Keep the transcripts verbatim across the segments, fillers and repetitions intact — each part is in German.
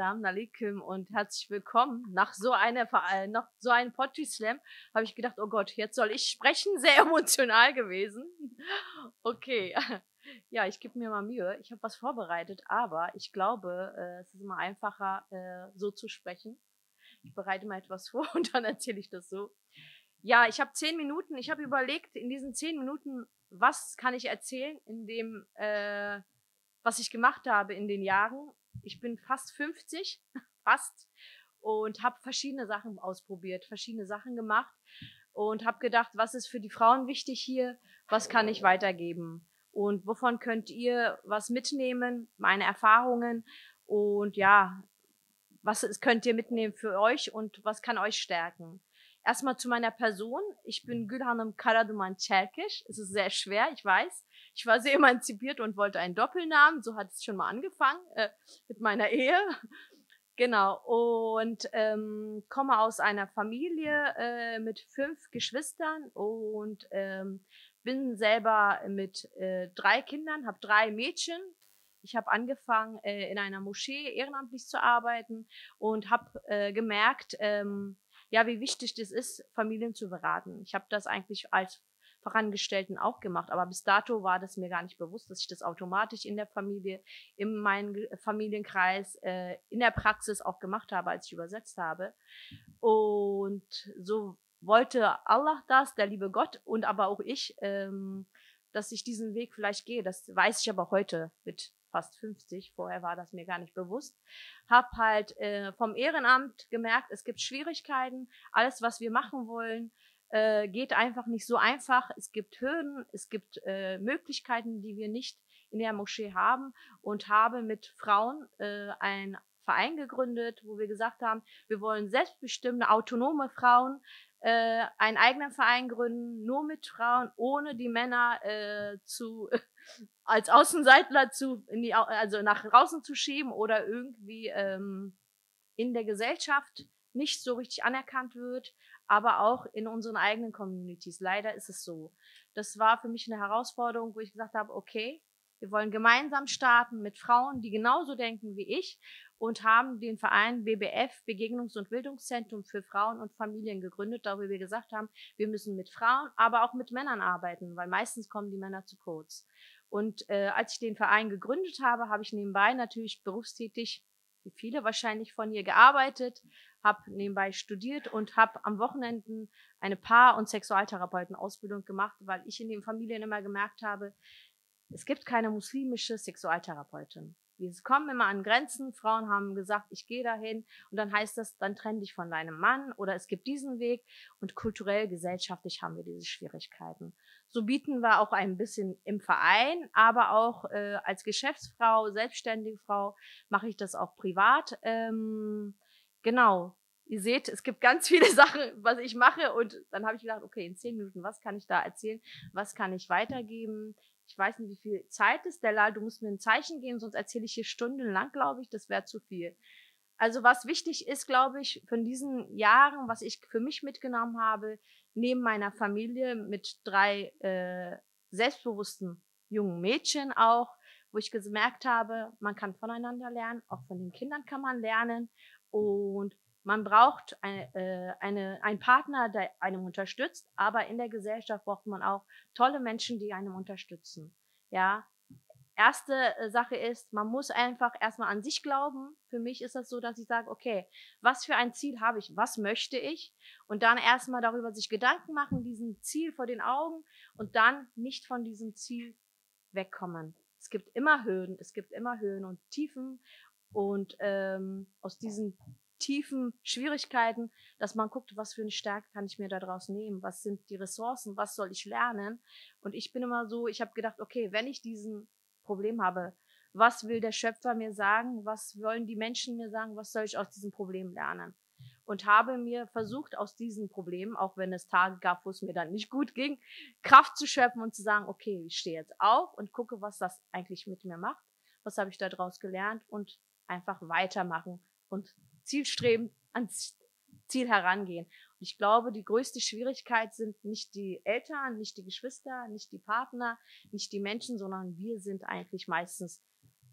Assalamu alaikum und herzlich willkommen. Nach so einer, Ver- äh, nach so einem Poetry Slam habe ich gedacht, oh Gott, jetzt soll ich sprechen, sehr emotional gewesen. Okay, ja, ich gebe mir mal Mühe. Ich habe was vorbereitet, aber ich glaube, äh, es ist immer einfacher, äh, so zu sprechen. Ich bereite mal etwas vor und dann erzähle ich das so. Ja, ich habe zehn Minuten. Ich habe überlegt, in diesen zehn Minuten, was kann ich erzählen, in dem, äh, was ich gemacht habe in den Jahren. Ich bin fast fünfzig, fast, und habe verschiedene Sachen ausprobiert, verschiedene Sachen gemacht und habe gedacht, was ist für die Frauen wichtig hier, was kann ich weitergeben und wovon könnt ihr was mitnehmen, meine Erfahrungen und ja, was ist, könnt ihr mitnehmen für euch und was kann euch stärken. Erstmal zu meiner Person. Ich bin Gülhanım Karaduman Çerkeş. Es ist sehr schwer, ich weiß. Ich war sehr emanzipiert und wollte einen Doppelnamen. So hat es schon mal angefangen äh, mit meiner Ehe. Genau. Und ähm, komme aus einer Familie äh, mit fünf Geschwistern und ähm, bin selber mit äh, drei Kindern, habe drei Mädchen. Ich habe angefangen, äh, in einer Moschee ehrenamtlich zu arbeiten und habe äh, gemerkt, ähm, ja, wie wichtig das ist, Familien zu beraten. Ich habe das eigentlich als Vorangestellten auch gemacht, aber bis dato war das mir gar nicht bewusst, dass ich das automatisch in der Familie, in meinem Familienkreis, äh, in der Praxis auch gemacht habe, als ich übersetzt habe. Und so wollte Allah das, der liebe Gott und aber auch ich, ähm, dass ich diesen Weg vielleicht gehe. Das weiß ich aber heute mit fast fünfzig. Vorher war das mir gar nicht bewusst. Hab halt äh, vom Ehrenamt gemerkt, es gibt Schwierigkeiten. Alles, was wir machen wollen, äh, geht einfach nicht so einfach. Es gibt Hürden, es gibt äh, Möglichkeiten, die wir nicht in der Moschee haben und habe mit Frauen äh, ein Verein gegründet, wo wir gesagt haben, wir wollen selbstbestimmte, autonome Frauen, äh, einen eigenen Verein gründen, nur mit Frauen, ohne die Männer äh, zu als Außenseitler zu in die, also nach draußen zu schieben oder irgendwie ähm, in der Gesellschaft nicht so richtig anerkannt wird, aber auch in unseren eigenen Communities. Leider ist es so. Das war für mich eine Herausforderung, wo ich gesagt habe, okay, wir wollen gemeinsam starten mit Frauen, die genauso denken wie ich und haben den Verein B B F, Begegnungs- und Bildungszentrum für Frauen und Familien gegründet, da wir gesagt haben, wir müssen mit Frauen, aber auch mit Männern arbeiten, weil meistens kommen die Männer zu kurz. Und äh, als ich den Verein gegründet habe, habe ich nebenbei natürlich berufstätig, wie viele wahrscheinlich von ihr, gearbeitet, habe nebenbei studiert und habe am Wochenenden eine Paar- und Sexualtherapeutenausbildung gemacht, weil ich in den Familien immer gemerkt habe, es gibt keine muslimische Sexualtherapeutin. Wir kommen immer an Grenzen. Frauen haben gesagt, ich gehe dahin und dann heißt das, dann trenn dich von deinem Mann oder es gibt diesen Weg und kulturell, gesellschaftlich haben wir diese Schwierigkeiten. So bieten wir auch ein bisschen im Verein, aber auch äh, als Geschäftsfrau, selbstständige Frau mache ich das auch privat. Ähm, genau. Ihr seht, es gibt ganz viele Sachen, was ich mache und dann habe ich gedacht, okay, in zehn Minuten, was kann ich da erzählen? Was kann ich weitergeben? Ich weiß nicht, wie viel Zeit ist, Della, du musst mir ein Zeichen geben, sonst erzähle ich hier stundenlang, glaube ich, das wäre zu viel. Also was wichtig ist, glaube ich, von diesen Jahren, was ich für mich mitgenommen habe, neben meiner Familie mit drei äh, selbstbewussten jungen Mädchen auch, wo ich gemerkt habe, man kann voneinander lernen, auch von den Kindern kann man lernen und man braucht eine, äh, eine, einen Partner, der einem unterstützt, aber in der Gesellschaft braucht man auch tolle Menschen, die einem unterstützen. Ja, erste äh, Sache ist, man muss einfach erstmal an sich glauben. Für mich ist das so, dass ich sage, okay, was für ein Ziel habe ich? Was möchte ich? Und dann erstmal darüber sich Gedanken machen, diesem Ziel vor den Augen und dann nicht von diesem Ziel wegkommen. Es gibt immer Höhen, es gibt immer Höhen und Tiefen und ähm, aus diesen tiefen Schwierigkeiten, dass man guckt, was für eine Stärke kann ich mir da draus nehmen, was sind die Ressourcen, was soll ich lernen. Und ich bin immer so, ich habe gedacht, okay, wenn ich diesen Problem habe, was will der Schöpfer mir sagen, was wollen die Menschen mir sagen, was soll ich aus diesem Problem lernen? Und habe mir versucht, aus diesen Problemen, auch wenn es Tage gab, wo es mir dann nicht gut ging, Kraft zu schöpfen und zu sagen, okay, ich stehe jetzt auf und gucke, was das eigentlich mit mir macht, was habe ich da draus gelernt und einfach weitermachen und zielstrebend ans Ziel herangehen. Und ich glaube, die größte Schwierigkeit sind nicht die Eltern, nicht die Geschwister, nicht die Partner, nicht die Menschen, sondern wir sind eigentlich meistens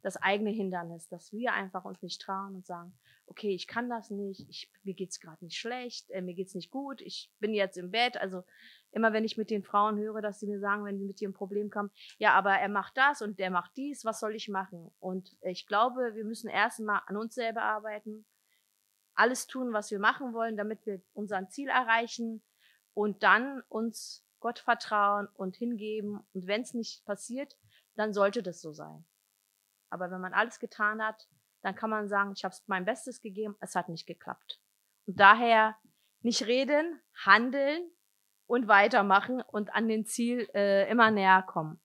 das eigene Hindernis, dass wir einfach uns nicht trauen und sagen, okay, ich kann das nicht, ich, mir geht's gerade nicht schlecht, äh, mir geht's nicht gut, ich bin jetzt im Bett. Also immer wenn ich mit den Frauen höre, dass sie mir sagen, wenn sie mit ihrem Problem kommen, ja, aber er macht das und der macht dies, was soll ich machen? Und ich glaube, wir müssen erstmal an uns selber arbeiten, alles tun, was wir machen wollen, damit wir unser Ziel erreichen und dann uns Gott vertrauen und hingeben. Und wenn es nicht passiert, dann sollte das so sein. Aber wenn man alles getan hat, dann kann man sagen, ich habe mein Bestes gegeben, es hat nicht geklappt. Und daher nicht reden, handeln und weitermachen und an den Ziel äh, immer näher kommen.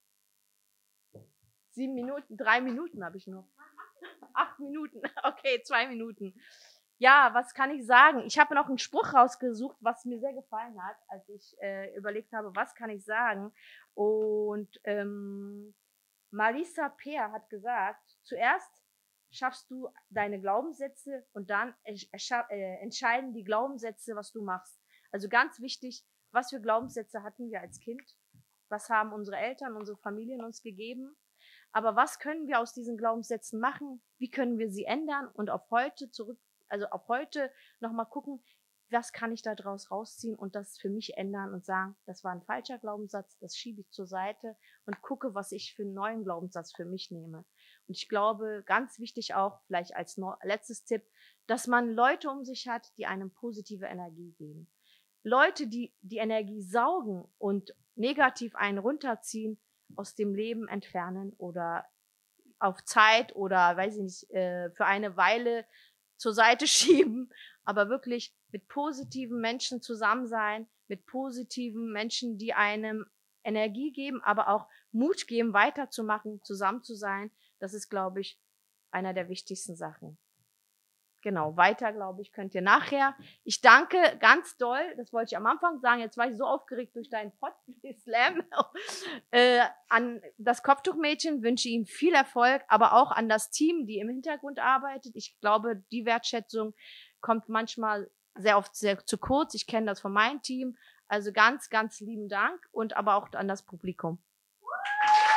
Sieben Minuten, drei Minuten habe ich noch. Acht Minuten, okay, zwei Minuten. Ja, was kann ich sagen? Ich habe noch einen Spruch rausgesucht, was mir sehr gefallen hat, als ich äh, überlegt habe, was kann ich sagen. Und ähm, Marisa Peer hat gesagt, zuerst schaffst du deine Glaubenssätze und dann äh, entscheiden die Glaubenssätze, was du machst. Also ganz wichtig, was für Glaubenssätze hatten wir als Kind? Was haben unsere Eltern, unsere Familien uns gegeben? Aber was können wir aus diesen Glaubenssätzen machen? Wie können wir sie ändern und auf heute zurück, also auf heute nochmal gucken, was kann ich da draus rausziehen und das für mich ändern und sagen, das war ein falscher Glaubenssatz, das schiebe ich zur Seite und gucke, was ich für einen neuen Glaubenssatz für mich nehme. Und ich glaube, ganz wichtig auch, vielleicht als letztes Tipp, dass man Leute um sich hat, die einem positive Energie geben. Leute, die die Energie saugen und negativ einen runterziehen, aus dem Leben entfernen oder auf Zeit oder, weiß ich nicht, für eine Weile zur Seite schieben, aber wirklich mit positiven Menschen zusammen sein, mit positiven Menschen, die einem Energie geben, aber auch Mut geben, weiterzumachen, zusammen zu sein. Das ist, glaube ich, einer der wichtigsten Sachen. Genau, weiter, glaube ich, könnt ihr nachher. Ich danke ganz doll, das wollte ich am Anfang sagen, jetzt war ich so aufgeregt durch deinen Poetry-Slam, äh, an das Kopftuchmädchen, wünsche ihm viel Erfolg, aber auch an das Team, die im Hintergrund arbeitet. Ich glaube, die Wertschätzung kommt manchmal sehr oft sehr zu kurz. Ich kenne das von meinem Team. Also ganz, ganz lieben Dank und aber auch an das Publikum.